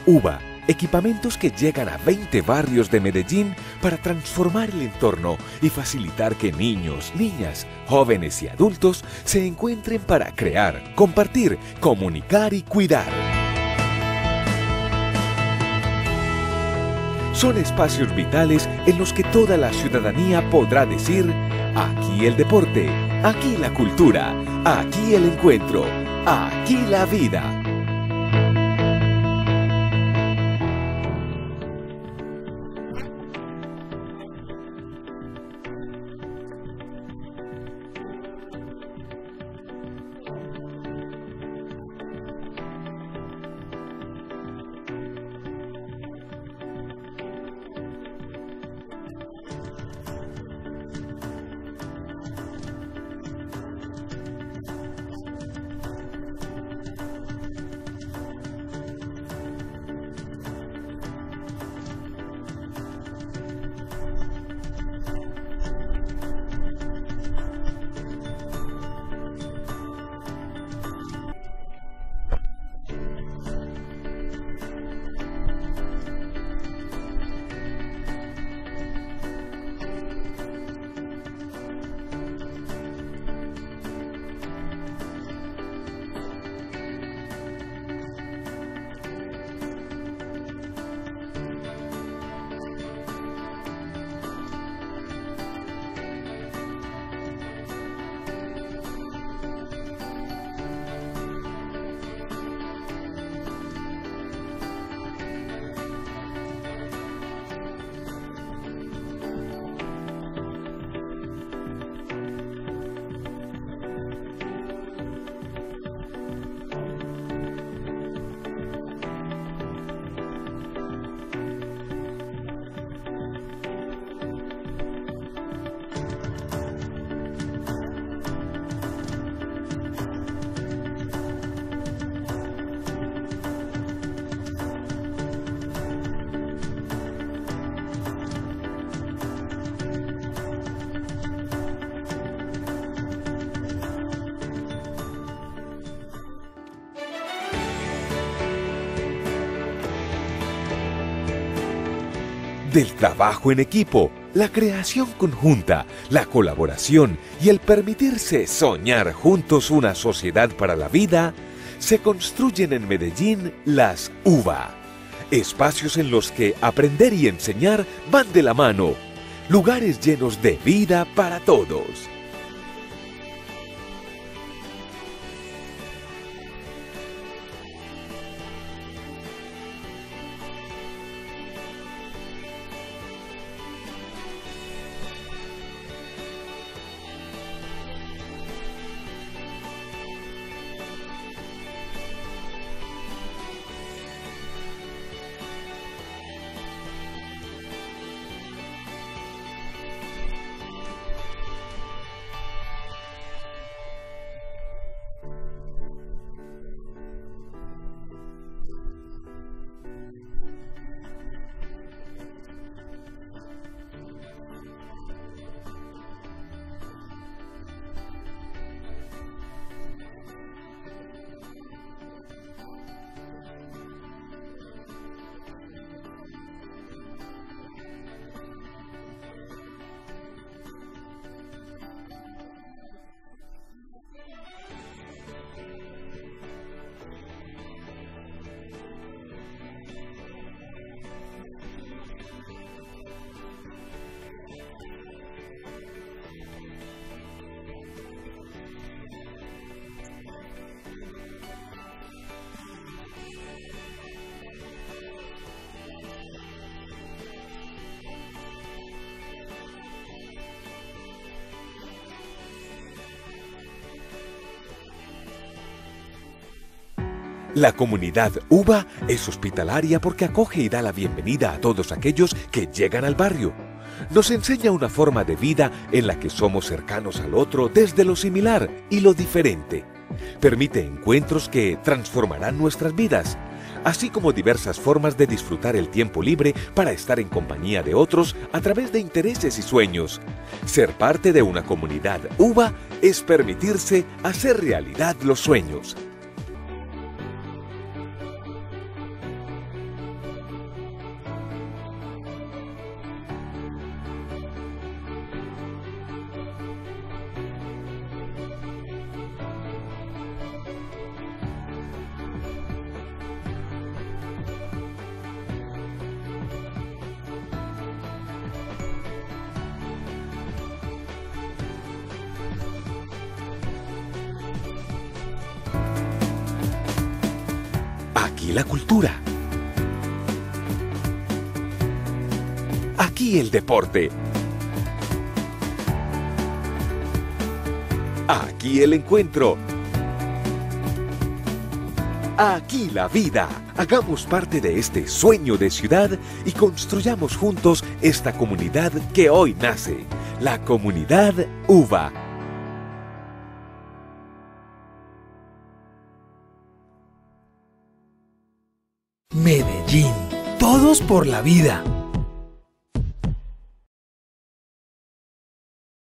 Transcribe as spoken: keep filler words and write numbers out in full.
UVA, equipamientos que llegan a veinte barrios de Medellín para transformar el entorno y facilitar que niños, niñas, jóvenes y adultos se encuentren para crear, compartir, comunicar y cuidar. Son espacios vitales en los que toda la ciudadanía podrá decir: aquí el deporte, aquí la cultura, aquí el encuentro, aquí la vida. Del trabajo en equipo, la creación conjunta, la colaboración y el permitirse soñar juntos una sociedad para la vida, se construyen en Medellín las UVA, espacios en los que aprender y enseñar van de la mano, lugares llenos de vida para todos. La comunidad UVA es hospitalaria porque acoge y da la bienvenida a todos aquellos que llegan al barrio. Nos enseña una forma de vida en la que somos cercanos al otro desde lo similar y lo diferente. Permite encuentros que transformarán nuestras vidas, así como diversas formas de disfrutar el tiempo libre para estar en compañía de otros a través de intereses y sueños. Ser parte de una comunidad UVA es permitirse hacer realidad los sueños. Aquí la cultura. Aquí el deporte. Aquí el encuentro. Aquí la vida. Hagamos parte de este sueño de ciudad y construyamos juntos esta comunidad que hoy nace. La Comunidad UVA. Medellín. Todos por la vida.